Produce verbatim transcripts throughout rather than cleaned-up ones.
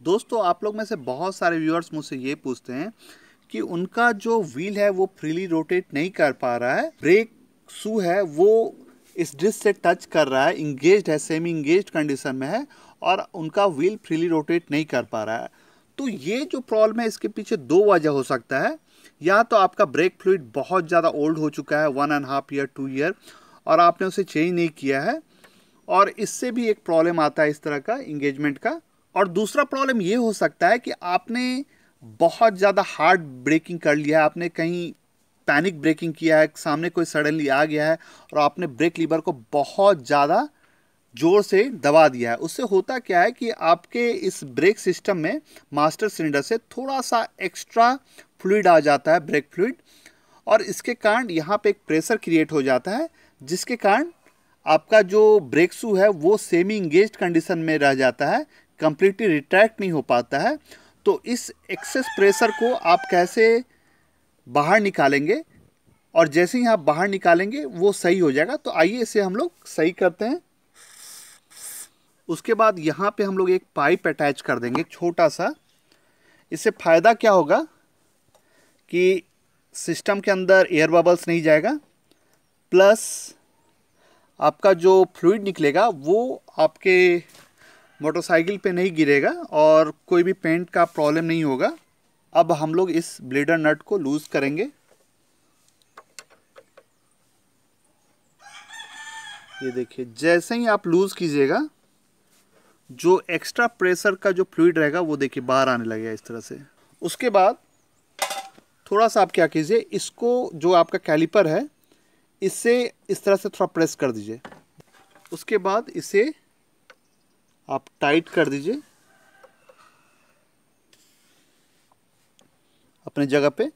दोस्तों आप लोग में से बहुत सारे व्यूअर्स मुझसे ये पूछते हैं कि उनका जो व्हील है वो फ्रीली रोटेट नहीं कर पा रहा है, ब्रेक शू है वो इस डिस्क से टच कर रहा है, इंगेज्ड है, सेमी इंगेज्ड कंडीशन में है और उनका व्हील फ्रीली रोटेट नहीं कर पा रहा है। तो ये जो प्रॉब्लम है इसके पीछे दो वजह हो सकता है। या तो आपका ब्रेक फ्लूइड बहुत ज़्यादा ओल्ड हो चुका है, one and half year two year और आपने उसे चेंज नहीं किया है, और इससे भी एक प्रॉब्लम आता है इस तरह का इंगेजमेंट का। और दूसरा प्रॉब्लम ये हो सकता है कि आपने बहुत ज़्यादा हार्ड ब्रेकिंग कर लिया है, आपने कहीं पैनिक ब्रेकिंग किया है, सामने कोई सडनली आ गया है और आपने ब्रेक लीवर को बहुत ज़्यादा जोर से दबा दिया है। उससे होता क्या है कि आपके इस ब्रेक सिस्टम में मास्टर सिलेंडर से थोड़ा सा एक्स्ट्रा फ्लूइड आ जाता है, ब्रेक फ्लूइड, और इसके कारण यहाँ पे एक प्रेशर क्रिएट हो जाता है जिसके कारण आपका जो ब्रेक शू है वो सेमी इंगेज्ड कंडीशन में रह जाता है, कंप्लीटली रिट्रैक्ट नहीं हो पाता है। तो इस एक्सेस प्रेशर को आप कैसे बाहर निकालेंगे, और जैसे ही आप बाहर निकालेंगे वो सही हो जाएगा। तो आइए इसे हम लोग सही करते हैं। उसके बाद यहाँ पे हम लोग एक पाइप अटैच कर देंगे छोटा सा। इससे फ़ायदा क्या होगा कि सिस्टम के अंदर एयर बबल्स नहीं जाएगा, प्लस आपका जो फ्लूइड निकलेगा वो आपके मोटरसाइकिल पे नहीं गिरेगा और कोई भी पेंट का प्रॉब्लम नहीं होगा। अब हम लोग इस ब्लेडर नट को लूज़ करेंगे। ये देखिए, जैसे ही आप लूज़ कीजिएगा जो एक्स्ट्रा प्रेशर का जो फ्लूइड रहेगा वो देखिए बाहर आने लगेगा इस तरह से। उसके बाद थोड़ा सा आप क्या कीजिए, इसको जो आपका कैलिपर है इससे इस तरह से थोड़ा प्रेस कर दीजिए। उसके बाद इसे आप टाइट कर दीजिए अपने जगह पे।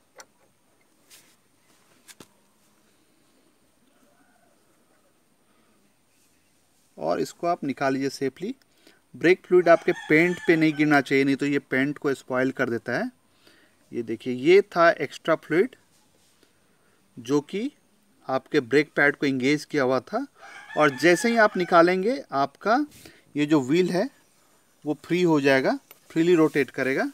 और इसको आप निकाल लीजिए सेफली। ब्रेक फ्लूइड आपके पेंट पे नहीं गिरना चाहिए, नहीं तो ये पेंट को स्पॉइल कर देता है। ये देखिए, ये था एक्स्ट्रा फ्लूइड जो कि आपके ब्रेक पैड को इंगेज किया हुआ था, और जैसे ही आप निकालेंगे आपका ये जो व्हील है वो फ्री हो जाएगा, फ्रीली रोटेट करेगा।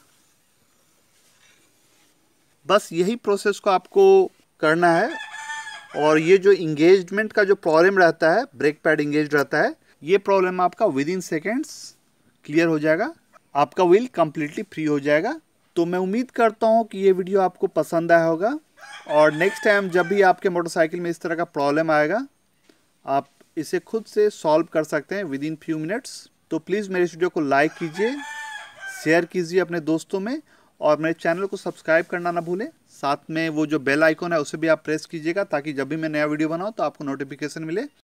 बस यही प्रोसेस को आपको करना है। और ये जो इंगेजमेंट का जो प्रॉब्लम रहता है, ब्रेक पैड इंगेज रहता है, ये प्रॉब्लम आपका विद इन सेकेंड्स क्लियर हो जाएगा, आपका व्हील कम्प्लीटली फ्री हो जाएगा। तो मैं उम्मीद करता हूँ कि ये वीडियो आपको पसंद आया होगा, और नेक्स्ट टाइम जब भी आपके मोटरसाइकिल में इस तरह का प्रॉब्लम आएगा आप इसे खुद से सॉल्व कर सकते हैं विद इन फ्यू मिनट्स। तो प्लीज़ मेरे इस वीडियो को लाइक कीजिए, शेयर कीजिए अपने दोस्तों में, और मेरे चैनल को सब्सक्राइब करना ना भूलें। साथ में वो जो बेल आइकॉन है उसे भी आप प्रेस कीजिएगा ताकि जब भी मैं नया वीडियो बनाऊँ तो आपको नोटिफिकेशन मिले।